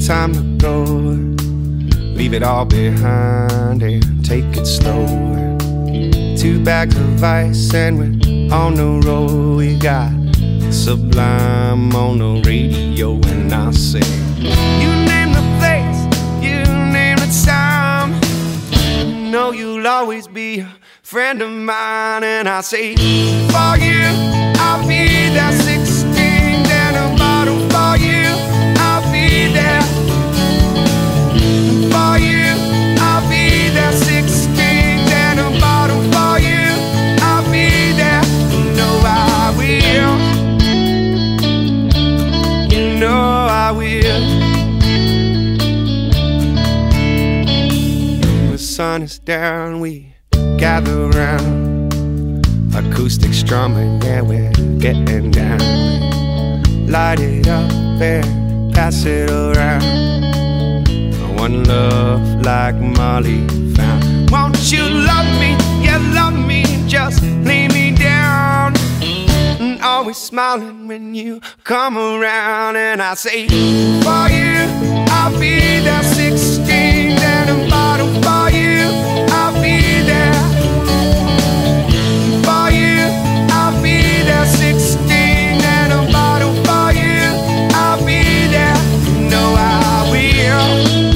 time to go. Leave it all behind and take it slow. 2 bags of ice and we're on the road. We got Sublime on the radio, and I say, you name the place, you name the time, you know you'll always be a friend of mine. And I say, for you, I'll be there. 16 and a bottle for you, I'll be there. For you, I'll be there. 16 and a bottle for you, I'll be there. You know I will. You know I will. The sun is down, we gather round, acoustic strumming, yeah, we're getting down. Light it up and pass it around. One love like Molly found. Won't you love me? Yeah, love me, just lay me down. And always smiling when you come around. And I say, for you, I'll be there. 16 and a bottle for you, I'll be there. For you, I'll be there. 16 and a bottle for you, I'll be there. You know I will.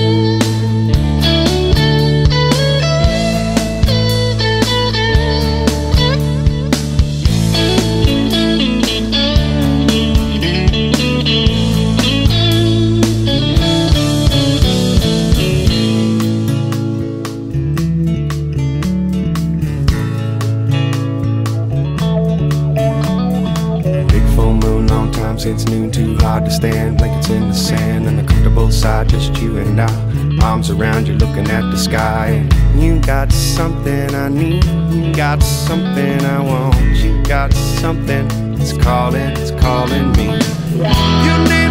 It's noon, too hard to stand, blankets in the sand, on the comfortable side, just you and I. Arms around you, looking at the sky. You got something I need, you got something I want, you got something, it's calling me. You need